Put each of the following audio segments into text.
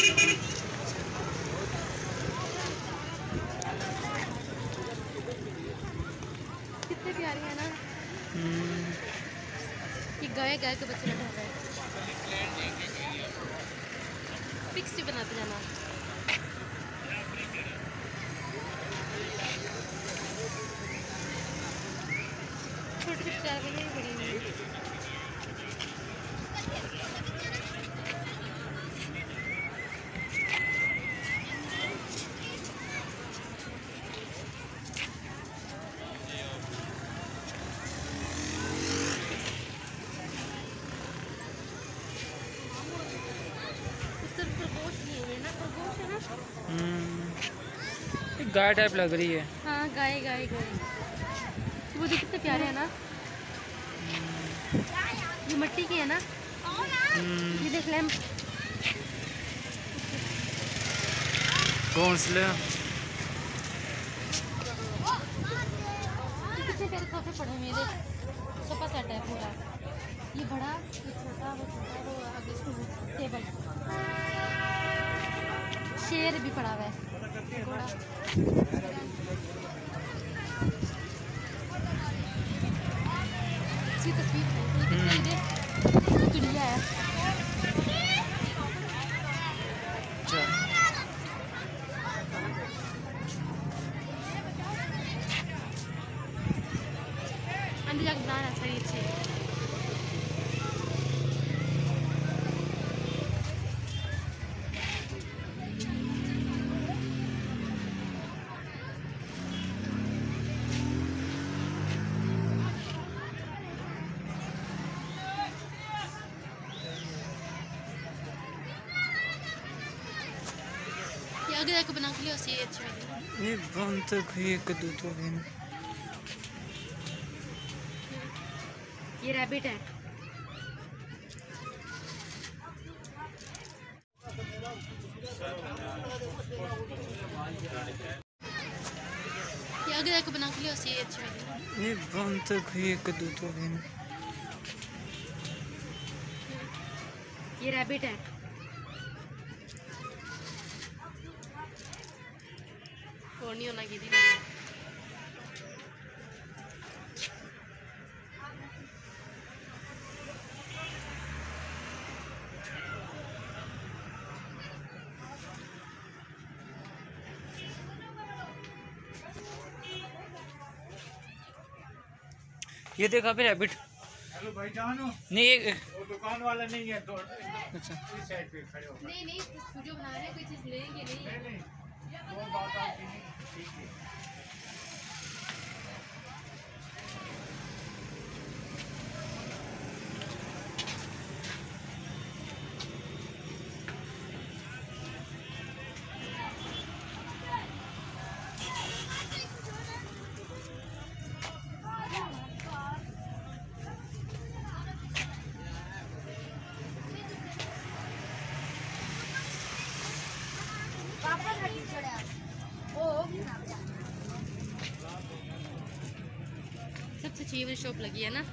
कितने प्यारे हैं ना। ये गाय गाय के बच्चे बैठा है। पिक्स भी बनाते जाना। छोटे छोटे चार बजे बड़ी हुई। गाय टाइप लग रही है। हाँ गाय गाय गाय। वो देखो कितने प्यारे हैं ना। ये मिट्टी के है ना। ये देख ले घोंसले। कितने प्यारे सोफे पड़े हुए हैं। सोफा सेट है पूरा। ये बड़ा ये छोटा वो आगे टेबल। शेर भी पड़ा हुआ है। घोड़ा। अच्छी तस्वीर है। चिड़िया है। अंदर जाकर बनाना सही अच्छे। आगे जाकर बना के लियो सी अच्छे वाले। ये बंद तक एक दो तो भी ये रैबिट है। ये आगे जाकर बना के लियो सी अच्छे वाले। ये बंद तक एक दो तो भी ये रैबिट है। नहीं होना की ये देखा फिर रैबिट। हेलो भाई जानो नहीं वो दुकान वाला नहीं है तो अच्छा इस साइड पे खड़े हो। नहीं जो बना रहे हैं कोई चीज लेंगे नहीं। वो बात आपकी नहीं ठीक है। सबसे अच्छी वाली शॉप लगी है ना।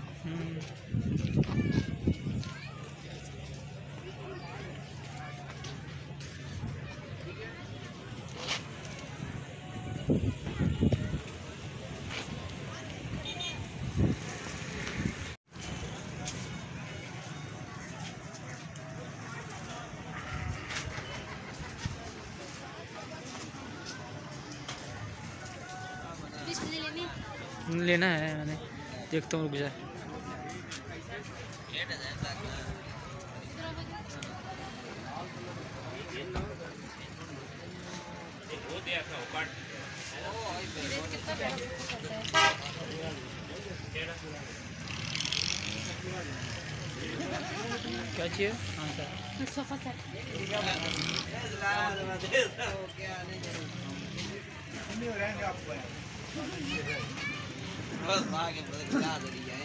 लेना है मैंने देखता हूँ रुक जा। क्या चाहिए? हाँ सर सोफा सेट। बस आगे बता दे है।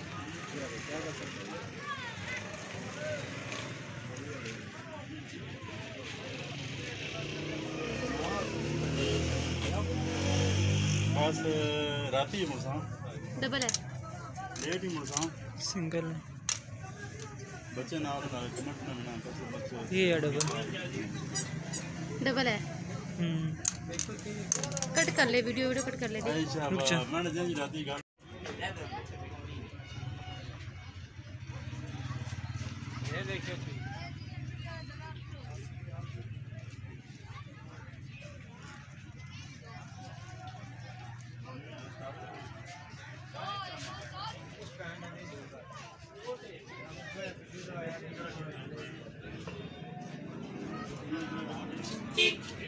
बस राती ही मुड़सा डबल है। लेट ही मुड़सा सिंगल है। बच्चे ना कमट ना मिला बच्चे ये है डबल। डबल है। कट कर ले वीडियो कट कर ले दे। रुक जा। मैंने जल्दी राती का ये देखिए ठीक